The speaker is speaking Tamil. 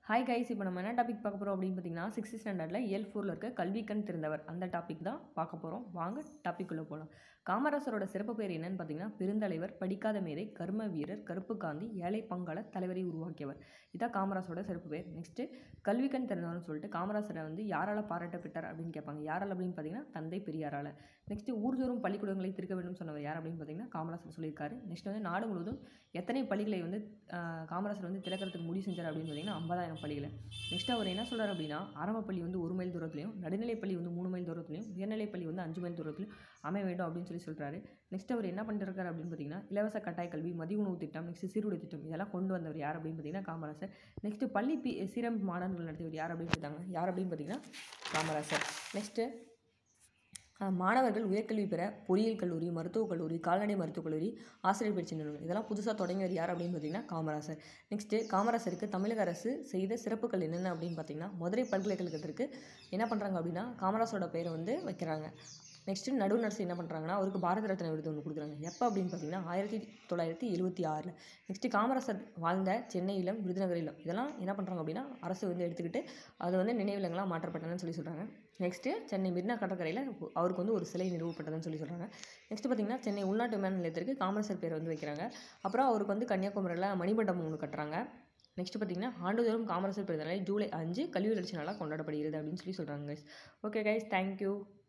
ஹாய் கைஸ், இப்போ நம்ம என்ன டாபிக் பார்க்க போகிறோம் அப்படின்னு பார்த்தீங்கன்னா 6th ஸ்டாண்டர்டில் இயல் 4ல் இருக்க கல்விக்கண் திறந்தவர் அந்த டாபிக் தான் பார்க்க போகிறோம். வாங்க டாபிக்குள்ளே போகலாம். காமராசரோட சிறப்பு பேர் என்னன்னு பார்த்தீங்கன்னா பெருந்தலைவர், படிக்காத மேதை, கர்ம வீரர், கருப்பு காந்தி, ஏழை பங்காள தலைவரை உருவாக்கியவர். இதான் காமராசரோட சிறப்பு பேர். நெக்ஸ்ட்டு கல்விக்கண் திறந்தவர்னு சொல்லிட்டு காமராசரை யாரால் பாராட்டப்பட்டார் அப்படின்னு கேட்பாங்க. யாரால் அப்படின்னு பார்த்தீங்கன்னா தந்தை பெரியாரால். நெக்ஸ்ட்டு ஊர்தோறும் பள்ளிக்கூடங்களை திறக்க வேண்டும் சொன்னவர் யார் அப்படின்னு பார்த்தீங்கன்னா காமராசர் சொல்லியிருக்காரு. நெக்ஸ்ட் நாடு முழுவதும் எத்தனை பள்ளிகளை காமராசர் திறக்கிறதுக்கு முடிவு செஞ்சார் அப்படின்னு பார்த்தீங்கன்னா 50,000 பள்ளிகளை. நெக்ஸ்ட் அவர் என்ன சொல்கிறார் அப்படின்னா ஆரம்ப பள்ளி 1 மைல் தூரத்துலையும், நடுநிலை பள்ளி 3 மைல் தூரத்துலையும், உயர்நிலை பள்ளி 5 மைல் தூரத்துலையும் அமைய வேண்டும் அப்படின்னு சொல்கிறாரு. நெக்ஸ்ட் அவர் என்ன பண்ணிருக்காரு அப்படின்னு பார்த்தீங்கன்னா இலவச கட்டாய கல்வி, மதிய உணவு திட்டம், நெக்ஸ்ட் சீருடை திட்டம் இதெல்லாம் கொண்டு வந்தவர் யார் அப்படின்னு பார்த்தீங்கன்னா காமராசர். நெக்ஸ்ட் பள்ளி சீரமைப்பு மாநாடுகள் நடத்தியவர் யார் அப்படின்னு பார்த்தீங்கன்னா காமராசர். நெக்ஸ்ட்டு மாணவர்கள் உயர்கல்வி பெற பொறியியல் கல்லூரி, மருத்துவக் கல்லூரி, கால்நடை மருத்துவக் கல்லூரி, ஆசிரியர் பயிற்சி நிறுவனம் இதெல்லாம் புதுசாக தொடங்கியவர் யார் அப்படின்னு பார்த்தீங்கன்னா காமராசர். நெக்ஸ்ட்டு காமராசருக்கு தமிழக அரசு செய்த சிறப்புகள் என்னென்ன அப்படின்னு பார்த்தீங்கன்னா மதுரை பல்கலைக்கழகத்திற்கு என்ன பண்ணுறாங்க அப்படின்னா காமராசரோட பெயரை வைக்கிறாங்க. நெக்ஸ்ட்டு நடுவர் அரசு என்ன பண்ணுறாங்கன்னா அவருக்கு பாரத ரத்னா விருது ஒன்று கொடுக்குறாங்க. எப்போ அப்படின்னு பார்த்தீங்கன்னா 1976. நெக்ஸ்ட்டு காமராசர் வாழ்ந்த சென்னையிலும் விருதுநகரிலும் இதெல்லாம் என்ன பண்ணுறாங்க அப்படின்னா அரசு எடுத்துக்கிட்டு அது நினைவிலங்களாக மாற்றப்பட்டதுன்னு சொல்கிறாங்க. நெக்ஸ்ட்டு சென்னை மெரினா கடற்கரையில் அவருக்கு ஒரு சிலை நிறுவப்பட்டதுன்னு சொல்கிறாங்க. நெக்ஸ்ட்டு பார்த்திங்கன்னா சென்னை உள்நாட்டு விமான நிலையத்திற்கு காமராசர் பேரை வைக்கிறாங்க. அப்புறம் அவருக்கு கன்னியாகுமரியில் மணிமண்டபம் ஒன்று கட்டுறாங்க. நெக்ஸ்ட் பார்த்திங்கன்னா ஆண்டுதோறும் காமராசர் பிறந்த நாள் ஜூலை 5 கல்வி வளர்ச்சி நாளாக கொண்டாடப்படுகிறது அப்படின்னு சொல்கிறாங்க கைஸ். Okay guys, thank you.